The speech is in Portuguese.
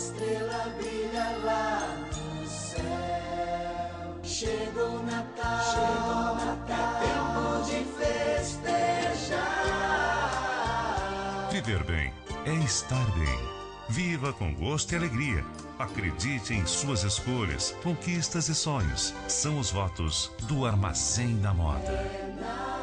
estrela brilha lá no céu. Chegou o Natal, é tempo de festejar. Viver bem é estar bem. Viva com gosto e alegria. Acredite em suas escolhas, conquistas e sonhos. São os votos do Armazém da Moda.